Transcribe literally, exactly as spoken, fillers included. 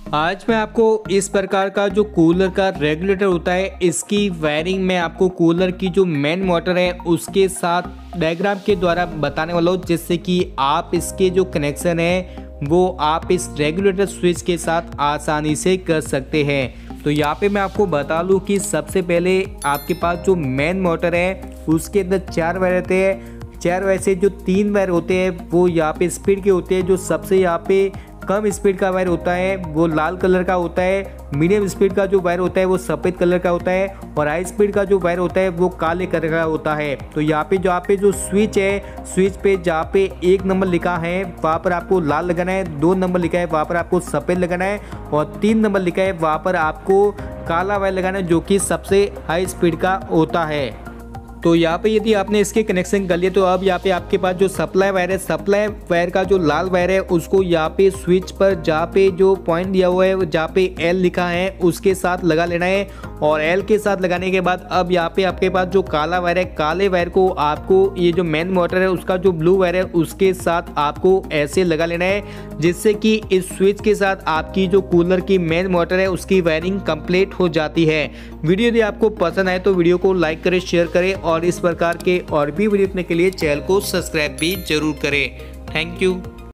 आज मैं आपको इस प्रकार का जो कूलर का रेगुलेटर होता है इसकी वायरिंग में आपको कूलर की जो मेन मोटर है उसके साथ डायग्राम के द्वारा बताने वाला हूँ, जिससे कि आप इसके जो कनेक्शन है वो आप इस रेगुलेटर स्विच के साथ आसानी से कर सकते हैं। तो यहाँ पे मैं आपको बता दूँ कि सबसे पहले आपके पास जो मेन मोटर है उसके अंदर चार वायर रहते हैं। चार वायर से जो तीन वायर होते हैं वो यहाँ पे स्पीड के होते हैं। जो सबसे यहाँ पे कम स्पीड का वायर होता है वो लाल कलर का होता है, मीडियम स्पीड का जो वायर होता है वो सफ़ेद कलर का होता है और हाई स्पीड का जो वायर होता है वो काले कलर का होता है। तो यहाँ पे जो आप पे जो स्विच है, स्विच पे जहाँ पे एक नंबर लिखा है वहाँ पर आपको लाल लगाना है, दो नंबर लिखा है वहाँ पर आपको सफ़ेद लगाना है और तीन नंबर लिखा है वहाँ पर आपको काला वायर लगाना है जो कि सबसे हाई स्पीड का होता है। तो यहाँ पे यदि आपने इसके कनेक्शन कर लिए तो अब यहाँ पे आपके पास जो सप्लाई वायर है, सप्लाई वायर का जो लाल वायर है उसको यहाँ पे स्विच पर जहाँ पे जो पॉइंट दिया हुआ है जहाँ पे एल लिखा है उसके साथ लगा लेना है और एल के साथ लगाने के बाद अब यहाँ पे आपके पास जो काला वायर है, काले वायर को आपको ये जो मेन मोटर है उसका जो ब्लू वायर है उसके साथ आपको ऐसे लगा लेना है, जिससे कि इस स्विच के साथ आपकी जो कूलर की मेन मोटर है उसकी वायरिंग कंप्लीट हो जाती है। वीडियो यदि आपको पसंद आए तो वीडियो को लाइक करें, शेयर करें और इस प्रकार के और भी वीडियो देखने के लिए चैनल को सब्सक्राइब भी जरूर करें। Thank you.